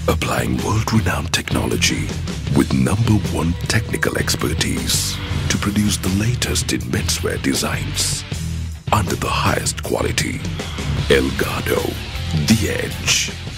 applying world-renowned technology with #1 technical expertise to produce the latest in menswear designs under the highest quality. Elgardo, the edge.